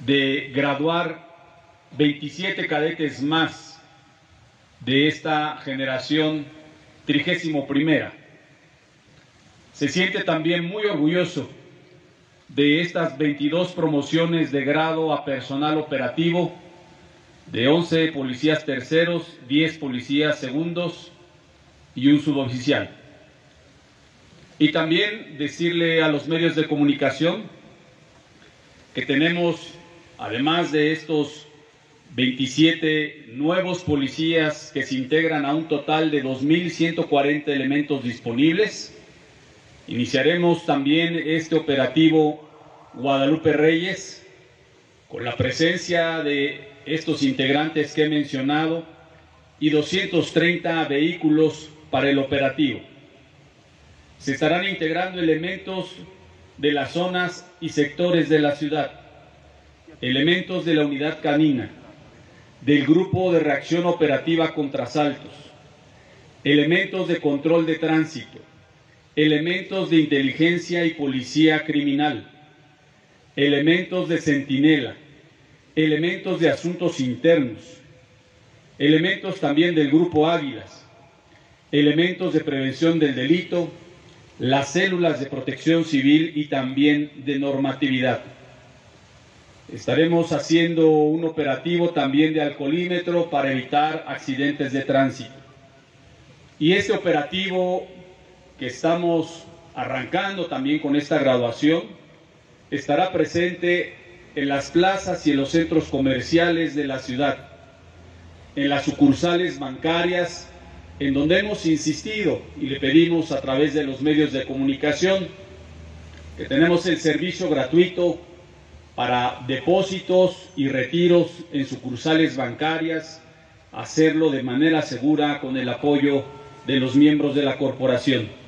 de graduar 27 cadetes más de esta generación 31ª. Se siente también muy orgulloso de estas 22 promociones de grado a personal operativo, de 11 policías terceros, 10 policías segundos y un suboficial. Y también decirle a los medios de comunicación que tenemos, además de estos 27 nuevos policías que se integran a un total de 2.140 elementos disponibles, iniciaremos también este operativo Guadalupe Reyes con la presencia de estos integrantes que he mencionado y 230 vehículos para el operativo. Se estarán integrando elementos de las zonas y sectores de la ciudad, elementos de la unidad canina, del grupo de reacción operativa contra asaltos, elementos de control de tránsito, elementos de inteligencia y policía criminal, elementos de centinela, elementos de asuntos internos, elementos también del grupo Águilas, elementos de prevención del delito, las células de protección civil y también de normatividad. Estaremos haciendo un operativo también de alcoholímetro para evitar accidentes de tránsito. Y este operativo que estamos arrancando también con esta graduación estará presente en las plazas y en los centros comerciales de la ciudad, en las sucursales bancarias, en donde hemos insistido y le pedimos a través de los medios de comunicación que tenemos el servicio gratuito para depósitos y retiros en sucursales bancarias, hacerlo de manera segura con el apoyo de los miembros de la corporación.